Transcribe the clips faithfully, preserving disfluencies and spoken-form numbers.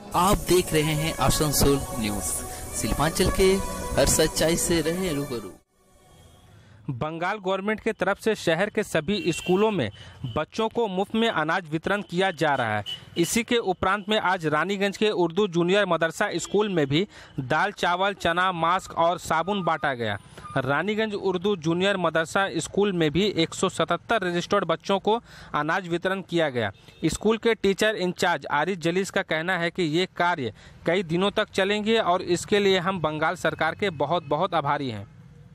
आप देख रहे हैं आसनसोल न्यूज। सीमांचल के हर सच्चाई से रहे रूबरू। बंगाल गवर्नमेंट के तरफ से शहर के सभी स्कूलों में बच्चों को मुफ्त में अनाज वितरण किया जा रहा है। इसी के उपरांत में आज रानीगंज के उर्दू जूनियर मदरसा स्कूल में भी दाल, चावल, चना, मास्क और साबुन बांटा गया। रानीगंज उर्दू जूनियर मदरसा स्कूल में भी एक सौ सतहत्तर रजिस्टर्ड बच्चों को अनाज वितरण किया गया। स्कूल के टीचर इंचार्ज आरिफ जलीस का कहना है कि ये कार्य कई दिनों तक चलेंगे और इसके लिए हम बंगाल सरकार के बहुत बहुत आभारी हैं।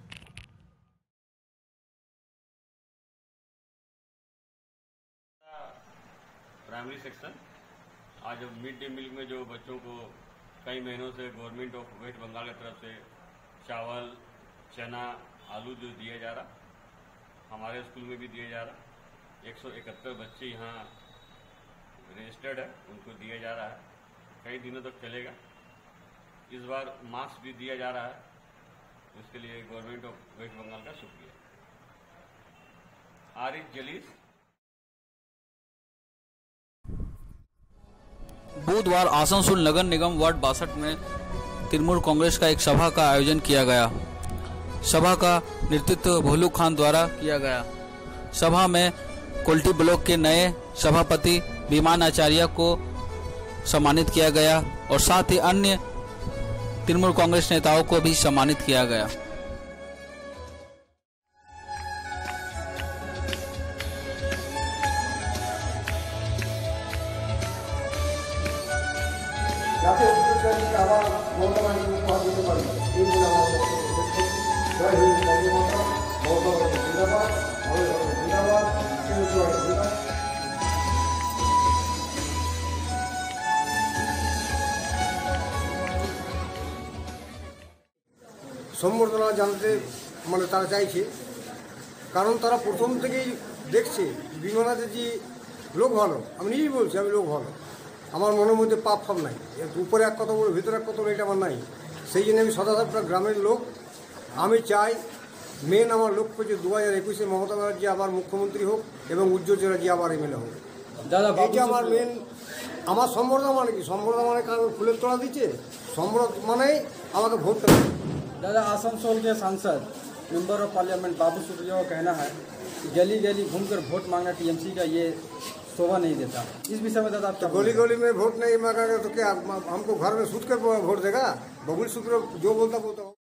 प्राइमरी सेक्शन आज मिड डे मील में जो बच्चों को कई महीनों से गवर्नमेंट ऑफ वेस्ट बंगाल की तरफ से चावल, चना, आलू जो दिया जा रहा, हमारे स्कूल में भी दिया जा रहा। एक सौ इकहत्तर बच्चे यहाँ रजिस्टर्ड है, उनको दिया जा रहा है, कई दिनों तक चलेगा। इस बार मास्क भी दिया जा रहा है, इसके लिए गवर्नमेंट ऑफ वेस्ट बंगाल का शुक्रिया। आरिफ जलीस। बुधवार आसनसोल नगर निगम वार्ड बासठ में तृणमूल कांग्रेस का एक सभा का आयोजन किया गया। सभा का नेतृत्व भोलू खान द्वारा किया गया। सभा में कोल्टी ब्लॉक के नए सभापति विमान आचार्य को सम्मानित किया गया और साथ ही अन्य तृणमूल कांग्रेस नेताओं को भी सम्मानित किया गया। যাতে উত্তরকারীকে আবার মমতাবাহিনী উপহার দিতে পারি এই বলে আমার বক্তব্য। জয় হিন্দ, বন্দে মাতরম, মমতা জিন্দাবাদ, ভারত জিন্দাবাদ, জিন্দাবাদ। সম্বর্ধনা জানাতে মানে তারা চাইছে, কারণ তারা প্রথম থেকেই দেখছে বিমানাদি লোক ভালো। আমি নিজেই বলছি আমি লোক ভালো, আমার মনের মধ্যে পাপ ফাপ নাই। উপরে এক কথা বলে ভিতরে এক কথা বলে এটা আমার নাই। সেই জন্য আমি সদাসাপটা গ্রামের লোক। আমি চাই মেন আমার লক্ষ্য যে দু হাজার একুশে মমতা ব্যানার্জি আবার মুখ্যমন্ত্রী হোক এবং উজ্জ্বল চ্যাটার্জি আবার এমএলএ হোক। দাদা এটা আমার মেন। আমার সম্বর্ধনা মানে কি? সম্বর্ধনা মানে কারণ ফুলের তোড়া দিচ্ছে, সম্বর্ধনা মানেই আমাকে ভোট দেবে। दादा आसनसोल के सांसद member of parliament Babul Supriyo का कहना है कि गली गली घूमकर वोट मांगना टीएमसी का ये शोभा नहीं देता। इस विषय में दादा आप क्या? गली गली में वोट नहीं मांगेगा तो क्या हमको घर में सूत कर वोट देगा? बबुल सुप्रियो जो बोलता बोलता